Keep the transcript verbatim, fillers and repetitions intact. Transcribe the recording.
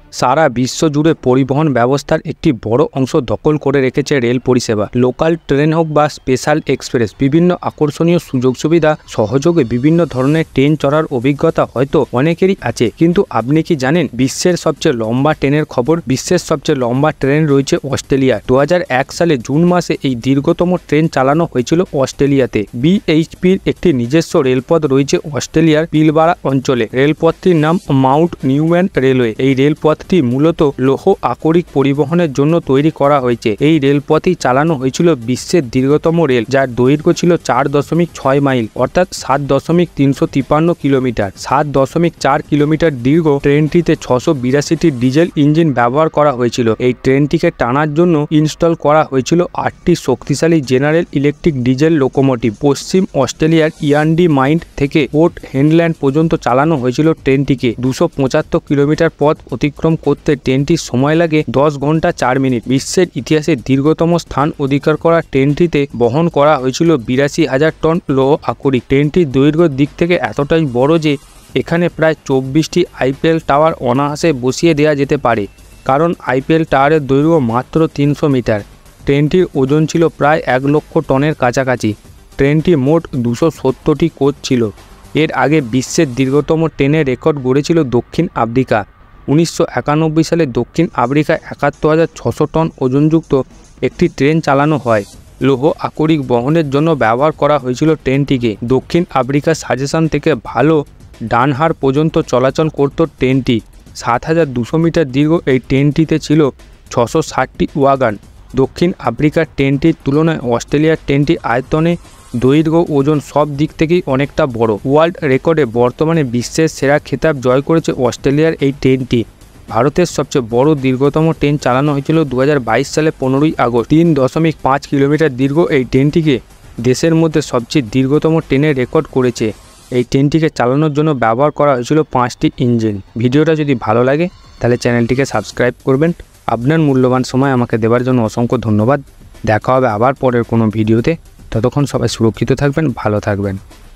সারা বিশ্ব জুড়ে পরিবহন ব্যবস্থার একটি বড় অংশ দখল করে রেখেছে রেল পরিষেবা। লোকাল ট্রেন হোক বা স্পেশাল এক্সপ্রেস, বিভিন্ন আকর্ষণীয় সুযোগ সুবিধা সহযোগে বিভিন্ন ধরনের ট্রেন চড়ার অভিজ্ঞতা হয়তো অনেকেরই আছে। কিন্তু আপনি কি জানেন বিশ্বের সবচেয়ে লম্বা ট্রেনের খবর? বিশ্বের সবচেয়ে লম্বা ট্রেন রয়েছে অস্ট্রেলিয়া। দু হাজার এক সালে জুন মাসে এই দীর্ঘতম ট্রেন চালানো হয়েছিল অস্ট্রেলিয়াতে। বিএইচপির একটি নিজস্ব রেলপথ রয়েছে অস্ট্রেলিয়ার পিলবারা অঞ্চলে। রেলপথটির নাম মাউন্ট নিউম্যান রেলওয়ে। এই রেলপথ মূলত লৌহ আকরিক পরিবহনের জন্য তৈরি করা হয়েছে। এই রেলপথই চালানো হয়েছিল বিশ্বের দীর্ঘতম রেল, যার দৈর্ঘ্য ছিল চার দশমিক ছয় মাইল অর্থাৎ সাত দশমিক তিনশো তিপ্পান্ন কিলোমিটার। সাত দশমিক চার কিলোমিটার দীর্ঘ ট্রেনটিতে ছশো বিরাশিটি ডিজেল ইঞ্জিন ব্যবহার করা হয়েছিল। এই ট্রেনটিকে টানার জন্য ইনস্টল করা হয়েছিল আটটি শক্তিশালী জেনারেল ইলেকট্রিক ডিজেল লোকোমোটিভ। পশ্চিম অস্ট্রেলিয়ার ইয়ান্ডি মাইন্ড থেকে পোর্ট হেডল্যান্ড পর্যন্ত চালানো হয়েছিল ট্রেনটিকে। দুশো পঁচাত্তর কিলোমিটার পথ অতিক্রম করতে ট্রেনটির সময় লাগে দশ ঘন্টা চার মিনিট। বিশ্বের ইতিহাসে দীর্ঘতম স্থান অধিকার করা ট্রেনটিতে বহন করা হয়েছিল বিরাশি হাজার টন লৌহ আকরিক। ট্রেনটির দৈর্ঘ্যের দিক থেকে এতটাই বড় যে এখানে প্রায় চব্বিশটি আইপিএল টাওয়ার অনায়াসে বসিয়ে দেওয়া যেতে পারে, কারণ আইপিএল টাওয়ারের দৈর্ঘ্য মাত্র তিনশো মিটার। ট্রেনটির ওজন ছিল প্রায় এক লক্ষ টনের কাছাকাছি। ট্রেনটি মোট দুশো সত্তরটি কোচ ছিল। এর আগে বিশ্বের দীর্ঘতম ট্রেনের রেকর্ড গড়েছিল দক্ষিণ আফ্রিকা। উনিশশো একানব্বই সালে দক্ষিণ আফ্রিকায় একাত্তর হাজার ছশো টন ওজনযুক্ত একটি ট্রেন চালানো হয়। লৌহ আকরিক বহনের জন্য ব্যবহার করা হয়েছিল ট্রেনটিকে। দক্ষিণ আফ্রিকার সাজেশন থেকে ভালো ডানহার পর্যন্ত চলাচল করত ট্রেনটি। সাত হাজার দুশো মিটার দীর্ঘ এই ট্রেনটিতে ছিল ছশো ষাটটি ওয়াগান। দক্ষিণ আফ্রিকার ট্রেনটির তুলনায় অস্ট্রেলিয়ার ট্রেনটি আয়তনে, দৈর্ঘ্য, ওজন সব দিক থেকেই অনেকটা বড়। ওয়ার্ল্ড রেকর্ডে বর্তমানে বিশ্বের সেরা খেতাব জয় করেছে অস্ট্রেলিয়ার এই ট্রেনটি। ভারতের সবচেয়ে বড় দীর্ঘতম ট্রেন চালানো হয়েছিল দু হাজার বাইশ সালে পনেরোই আগস্ট। তিন দশমিক পাঁচ কিলোমিটার দীর্ঘ এই ট্রেনটিকে দেশের মধ্যে সবচেয়ে দীর্ঘতম ট্রেনের রেকর্ড করেছে। এই ট্রেনটিকে চালানোর জন্য ব্যবহার করা হয়েছিল পাঁচটি ইঞ্জিন। ভিডিওটা যদি ভালো লাগে তাহলে চ্যানেলটিকে সাবস্ক্রাইব করবেন। আপনার মূল্যবান সময় আমাকে দেওয়ার জন্য অসংখ্য ধন্যবাদ। দেখা হবে আবার পরের কোনো ভিডিওতে। ততক্ষণ সবাই সুরক্ষিত থাকবেন, ভালো থাকবেন।